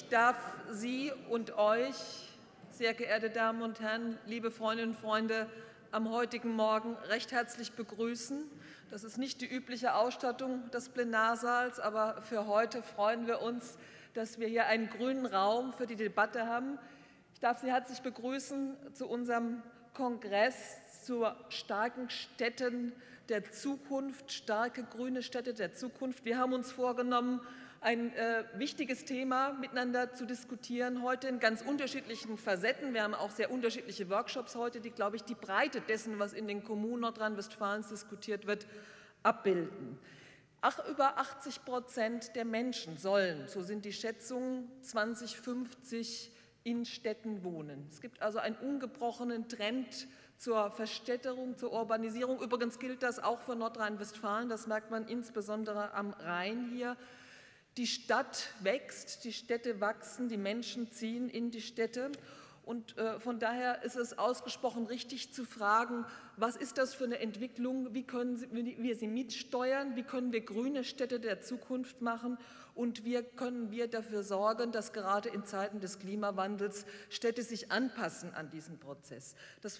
darf Sie und euch, sehr geehrte Damen und Herren, liebe Freundinnen und Freunde, am heutigen Morgen recht herzlich begrüßen. Das ist nicht die übliche Ausstattung des Plenarsaals, aber für heute freuen wir uns, dass wir hier einen grünen Raum für die Debatte haben. Ich darf Sie herzlich begrüßen zu unserem Kongress zu starken Städten der Zukunft, starke grüne Städte der Zukunft. Wir haben uns vorgenommen, ein wichtiges Thema miteinander zu diskutieren, heute in ganz unterschiedlichen Facetten. Wir haben auch sehr unterschiedliche Workshops heute, die, glaube ich, die Breite dessen, was in den Kommunen Nordrhein-Westfalens diskutiert wird, abbilden. Über 80% der Menschen sollen, so sind die Schätzungen, 2050 in Städten wohnen. Es gibt also einen ungebrochenen Trend zur Verstädterung, zur Urbanisierung. Übrigens gilt das auch für Nordrhein-Westfalen, das merkt man insbesondere am Rhein hier. Die Stadt wächst, die Städte wachsen, die Menschen ziehen in die Städte. Und von daher ist es ausgesprochen richtig zu fragen, was ist das für eine Entwicklung, wie können wir sie mitsteuern, wie können wir grüne Städte der Zukunft machen und wie können wir dafür sorgen, dass gerade in Zeiten des Klimawandels Städte sich anpassen an diesen Prozess. Das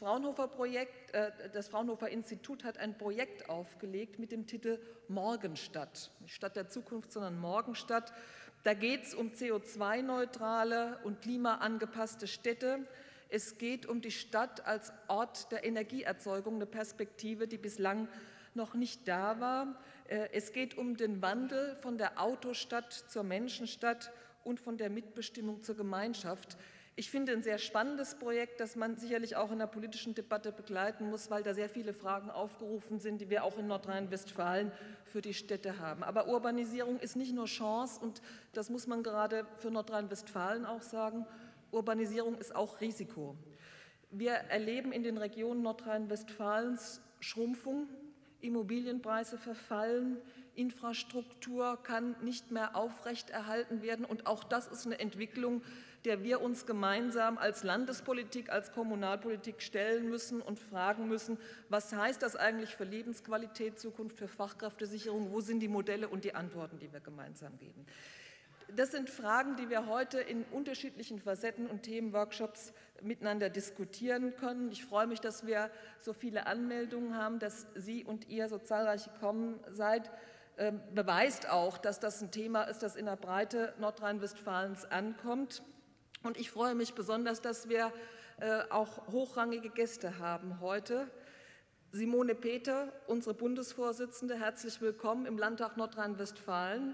Fraunhofer Institut hat ein Projekt aufgelegt mit dem Titel Morgenstadt, nicht Stadt der Zukunft, sondern Morgenstadt. Da geht es um CO2-neutrale und klimaangepasste Städte. Es geht um die Stadt als Ort der Energieerzeugung, eine Perspektive, die bislang noch nicht da war. Es geht um den Wandel von der Autostadt zur Menschenstadt und von der Mitbestimmung zur Gemeinschaft. Ich finde ein sehr spannendes Projekt, das man sicherlich auch in der politischen Debatte begleiten muss, weil da sehr viele Fragen aufgerufen sind, die wir auch in Nordrhein-Westfalen für die Städte haben. Aber Urbanisierung ist nicht nur Chance, und das muss man gerade für Nordrhein-Westfalen auch sagen, Urbanisierung ist auch Risiko. Wir erleben in den Regionen Nordrhein-Westfalens Schrumpfung, Immobilienpreise verfallen, Infrastruktur kann nicht mehr aufrechterhalten werden, und auch das ist eine Entwicklung, der wir uns gemeinsam als Landespolitik, als Kommunalpolitik stellen müssen und fragen müssen, was heißt das eigentlich für Lebensqualität, Zukunft, für Fachkräftesicherung, wo sind die Modelle und die Antworten, die wir gemeinsam geben. Das sind Fragen, die wir heute in unterschiedlichen Facetten und Themenworkshops miteinander diskutieren können. Ich freue mich, dass wir so viele Anmeldungen haben, dass Sie und ihr so zahlreich gekommen seid. Beweist auch, dass das ein Thema ist, das in der Breite Nordrhein-Westfalens ankommt. Und ich freue mich besonders, dass wir auch hochrangige Gäste haben heute. Simone Peter, unsere Bundesvorsitzende, herzlich willkommen im Landtag Nordrhein-Westfalen.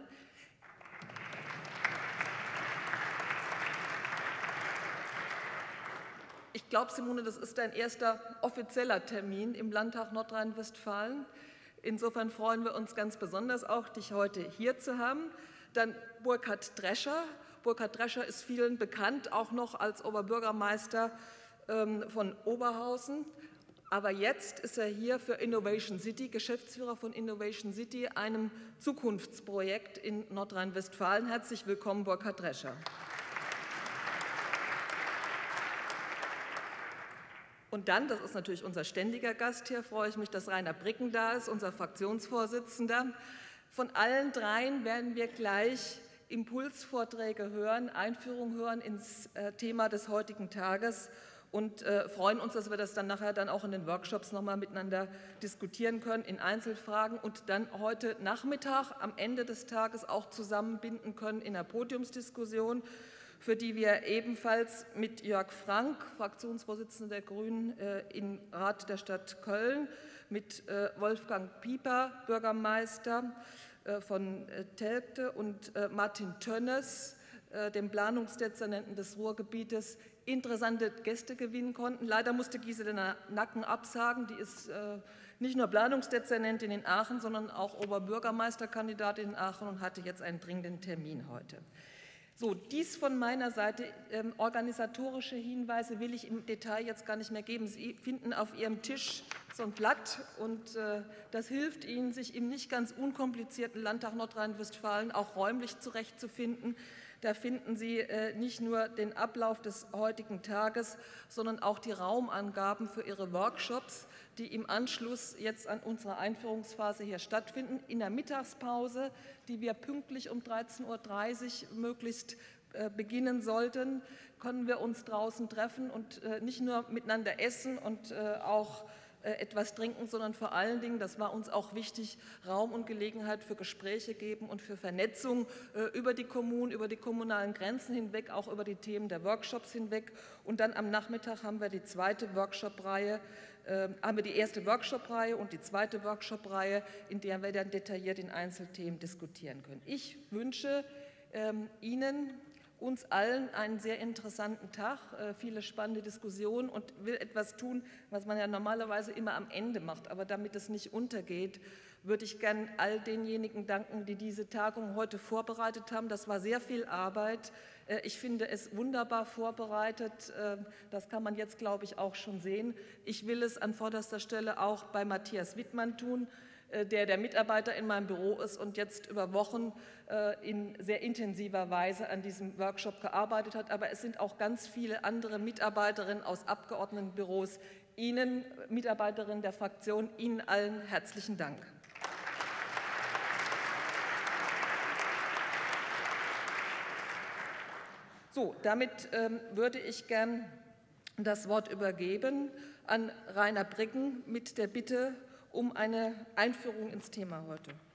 Ich glaube, Simone, das ist dein erster offizieller Termin im Landtag Nordrhein-Westfalen. Insofern freuen wir uns ganz besonders auch, dich heute hier zu haben. Dann Burkhard Drescher. Burkhard Drescher ist vielen bekannt, auch noch als Oberbürgermeister von Oberhausen. Aber jetzt ist er hier für Innovation City, Geschäftsführer von Innovation City, einem Zukunftsprojekt in Nordrhein-Westfalen. Herzlich willkommen, Burkhard Drescher. Und dann, das ist natürlich unser ständiger Gast hier, freue ich mich, dass Rainer Bricken da ist, unser Fraktionsvorsitzender. Von allen dreien werden wir gleich Impulsvorträge hören, Einführung hören ins Thema des heutigen Tages und freuen uns, dass wir das dann nachher dann auch in den Workshops nochmal miteinander diskutieren können in Einzelfragen und dann heute Nachmittag am Ende des Tages auch zusammenbinden können in der Podiumsdiskussion, für die wir ebenfalls mit Jörg Frank, Fraktionsvorsitzender der Grünen im Rat der Stadt Köln, mit Wolfgang Pieper, Bürgermeister von Telgte, und Martin Tönnes, dem Planungsdezernenten des Ruhrgebietes, interessante Gäste gewinnen konnten. Leider musste Gisela Nacken absagen, die ist nicht nur Planungsdezernentin in Aachen, sondern auch Oberbürgermeisterkandidatin in Aachen und hatte jetzt einen dringenden Termin heute. So, dies von meiner Seite. Organisatorische Hinweise will ich im Detail jetzt gar nicht mehr geben. Sie finden auf Ihrem Tisch so ein Blatt, und das hilft Ihnen, sich im nicht ganz unkomplizierten Landtag Nordrhein-Westfalen auch räumlich zurechtzufinden. Da finden Sie nicht nur den Ablauf des heutigen Tages, sondern auch die Raumangaben für Ihre Workshops, die im Anschluss jetzt an unsere Einführungsphase hier stattfinden. In der Mittagspause, die wir pünktlich um 13:30 Uhr möglichst beginnen sollten, können wir uns draußen treffen und nicht nur miteinander essen und auch etwas trinken, sondern vor allen Dingen, das war uns auch wichtig, Raum und Gelegenheit für Gespräche geben und für Vernetzung über die Kommunen, über die kommunalen Grenzen hinweg, auch über die Themen der Workshops hinweg. Und dann am Nachmittag haben wir die erste Workshop-Reihe und die zweite Workshop-Reihe, in der wir dann detailliert in Einzelthemen diskutieren können. Ich wünsche Ihnen, uns allen einen sehr interessanten Tag, viele spannende Diskussionen und will etwas tun, was man ja normalerweise immer am Ende macht. Aber damit es nicht untergeht, würde ich gern all denjenigen danken, die diese Tagung heute vorbereitet haben. Das war sehr viel Arbeit. Ich finde es wunderbar vorbereitet. Das kann man jetzt, glaube ich, auch schon sehen. Ich will es an vorderster Stelle auch bei Matthias Wittmann tun, der Mitarbeiter in meinem Büro ist und jetzt über Wochen in sehr intensiver Weise an diesem Workshop gearbeitet hat. Aber es sind auch ganz viele andere Mitarbeiterinnen aus Abgeordnetenbüros. Ihnen, Mitarbeiterinnen der Fraktion, Ihnen allen herzlichen Dank. So, damit würde ich gern das Wort übergeben an Rainer Bricken mit der Bitte um eine Einführung ins Thema heute.